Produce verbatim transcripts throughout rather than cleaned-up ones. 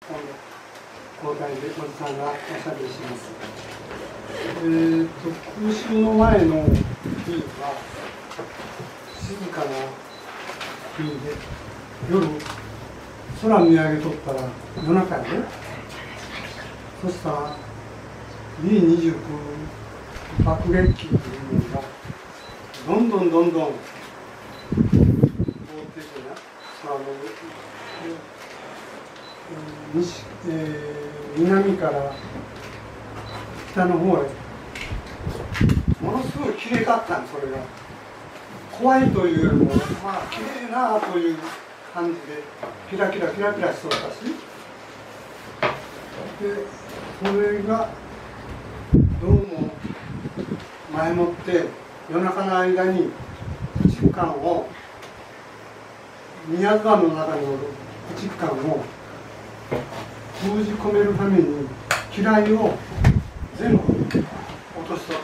今度交代でおじさんがおしゃべりします。えー、と空襲の前の日は静かな日で、夜空見上げとったら夜中やで、そしたら ビーにじゅうきゅう 爆撃機というのがどんどんどんどん飛っていくな、空の西、えー、南から北の方へものすごいきれいかったん、それが怖いというよりもまあきれいなという感じでキラキラキラキラしとったし、でそれがどうも前もって夜中の間に駆逐艦を宮津湾の中におる駆逐艦を封じ込めるために機雷を全部落としとった、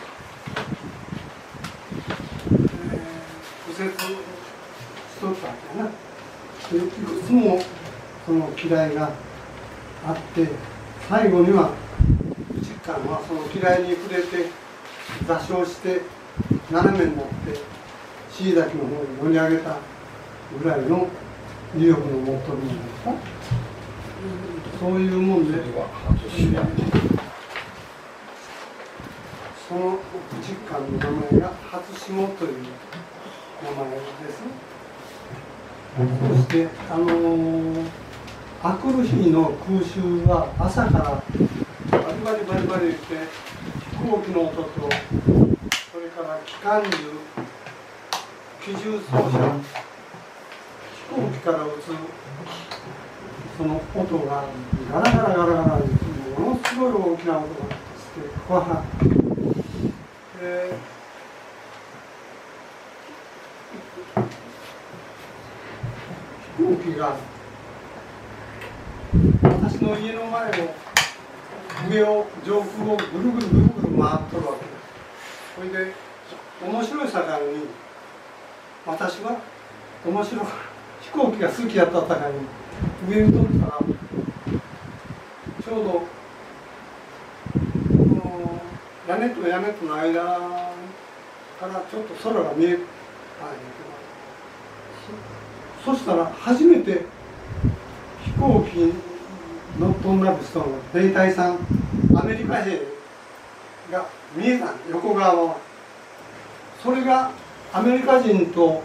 えー、右折しとったわけやな。でいくつもその機雷があって、最後には駆逐艦はその機雷に触れて座礁して斜めになって椎崎の方に乗り上げたぐらいの威力の持っとるんじゃないですか。そういうもんで、えー、その駆逐艦の名前が初霜という名前です。そして、あのー、あくる日の空襲は朝からバリバリバリバリ言って飛行機の音と、それから機関銃、機銃掃射、飛行機から撃つその音がガラガラガラガラにものすごい大きな音がして怖かった。で飛行機が私の家の前を上を上空をぐるぐるぐるぐる回っとるわけです。それで面白いさかいに私は面白い飛行機が好きやったさかいに上にとったらちょうどこの屋根と屋根との間からちょっと空が見えたんやけど、そ, そしたら初めて飛行機乗っとんなる人の兵隊さん、アメリカ兵が見えたん、横側は。それがアメリカ人と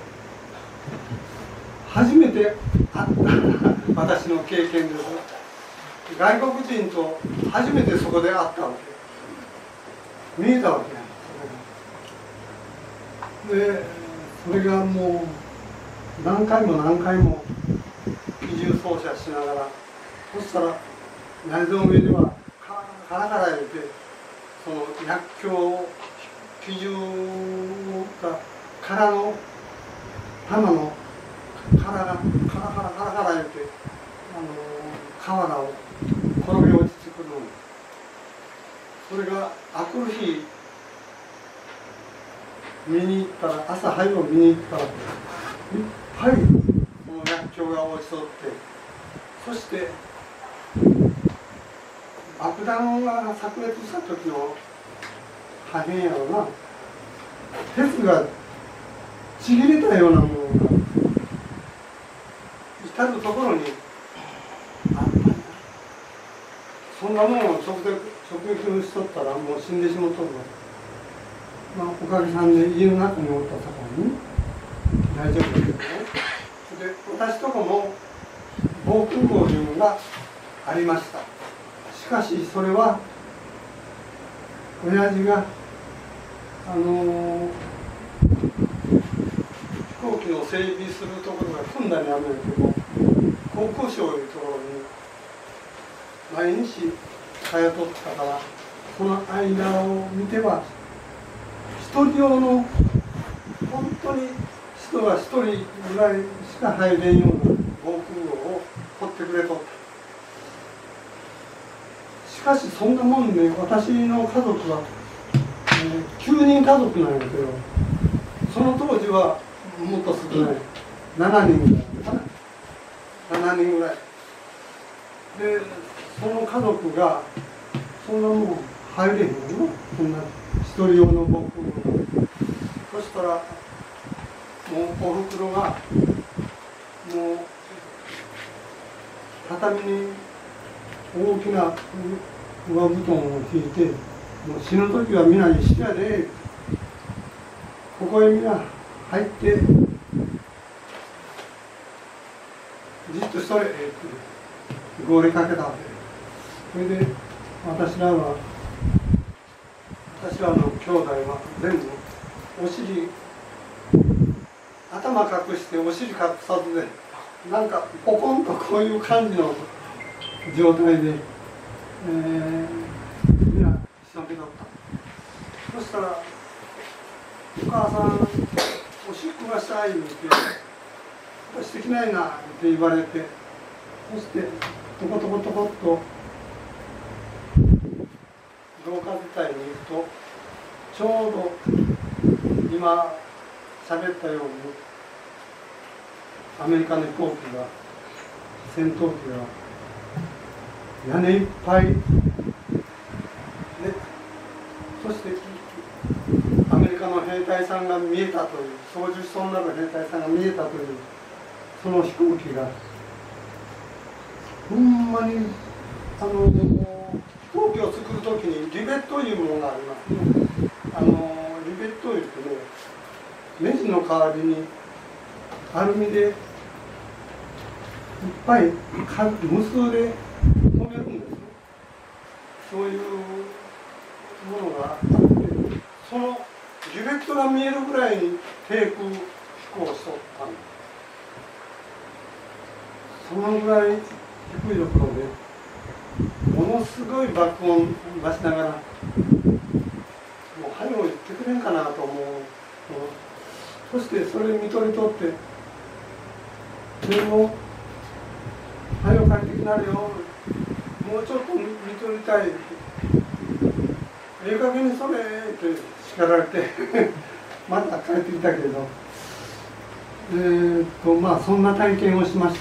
初めて会った私の経験です。外国人と初めてそこで会ったわけ、見えたわけや。でそれがもう何回も何回も機銃掃射しながら、そしたら屋根の上ではカラカラ言うて、その薬莢機銃が空の弾の殻がカラカラカラカラ言うて、あの瓦を転げ落ちてくるの。それがあくる日見に行ったら、朝早く見に行ったらいっぱいその薬莢が落ちとって、そして爆弾が炸裂した時の破片やろな、鉄がちぎれたようなものが至るところにあったんだ。そんなものを直撃直撃しとったらもう死んでしまっとるわ。まあ、おかげさんで家の中におったさかいに大丈夫だけどね。で私とこも防空壕というのがありました。しかしそれは親父があのー、飛行機の整備するところが組んだにあるんだけど、航空省いうところに毎日通っとったから、その間を見ては一人用の本当に人が一人ぐらいしか入れんような防空壕を掘ってくれとった。しかしそんなもんね、私の家族は、えー、きゅうにん家族なんやけど、その当時はもっと少ないななにんぐらいかな、ななにんぐらい。 でその家族がそんなもん入れへんの、そんな一人用の僕。そしたらもうおふくろがもう畳に大きな上布団を敷いて、もう死ぬ時は皆一緒やで、ここへ皆入ってじっとしとれって号令かけたわけ。それで私らは私らの兄弟は全部お尻頭隠してお尻隠さずでなんかポコンとこういう感じの状態で、えー、みんな一緒になった。そしたらお母さんおしっこがしたいって言ってしてきないなって言われて、そしてトコトコトコっと廊下伝いに行くとちょうど今喋ったようにアメリカの飛行機が戦闘機が屋根いっぱいで、そしてアメリカの兵隊さんが見えたという、操縦しそうになる兵隊さんが見えたというその飛行機がほんまにあの飛行機を作るときにリベットいうものがありますね。あのリベットいうとね、ネジの代わりにアルミでいっぱい無数で留めるんですね。そういうものがあって、そのリベットが見えるぐらいに低空飛行しとったんです。そのぐらい低いところでものすごい爆音出しながら、もう早く言ってくれんかなと思う。そしてそれ見とりとって、でも早く帰ってきなるよ、もうちょっと見とりたい、ええ加減にそれって叱られてまた帰ってきたけど、えー、っとまあそんな体験をしました。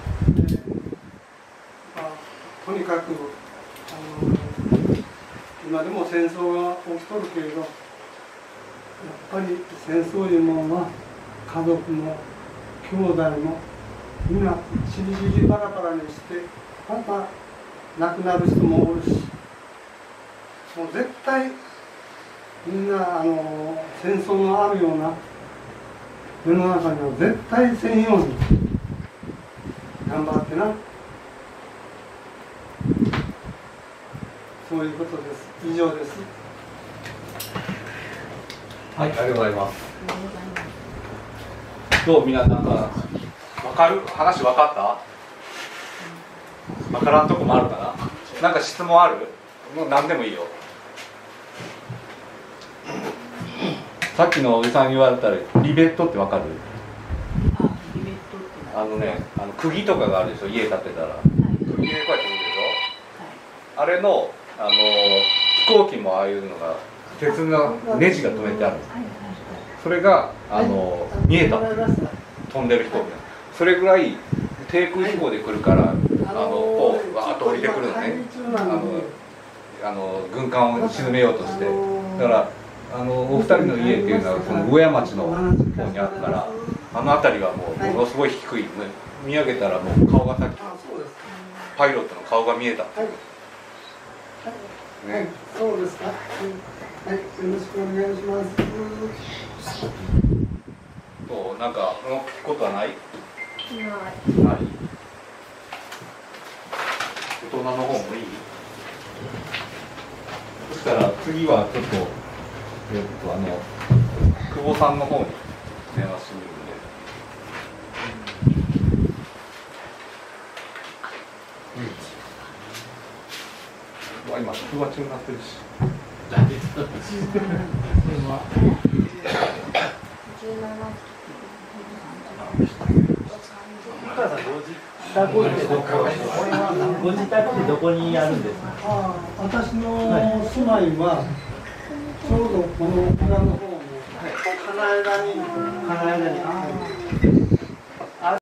とにかくあの今でも戦争が起きとるけれど、やっぱり戦争いうものは家族も兄弟もみんなちりぢりバラバラにして、また亡くなる人もおるし、もう絶対みんなあの戦争のあるような世の中には絶対せんように頑張ってな。そういうことです。以上です。 はい、ありがとうございます。どう、みんな、なんか、わかる、話わかった。わからんとこもあるかな。なんか質問ある。もう何でもいいよ。さっきのおじさんに言われたら、リベットってわかる。 あ、リベットって。 あのね、あの釘とかがあるでしょ、家建てたら。はい、釘でこうやってるでしょ。はい、あれの。あの飛行機もああいうのが鉄のネジが止めてあるんです。それがあの見えた、飛んでる飛行機。それぐらい低空飛行で来るから、あのこうわーっと降りてくるのね。あのあの軍艦を沈めようとして、だからあのお二人の家っていうのはその上谷町の方にあるから、あの辺りはもうものすごい低い、ね、見上げたらもう顔がさっきパイロットの顔が見えた。 ね、はい、そうですか。はい、よろしくお願いします。 そう、なんか、聞くことはない。ない。ない。大人の方もいい。そしたら、次はちょっと、えっと、あの、久保さんの方に電話してみるんで。今、通話中になってるし。 ご自宅ってどこにあるんですか。 ああ、私の住まいはちょうどこの裏の方の金枝に、 金枝に。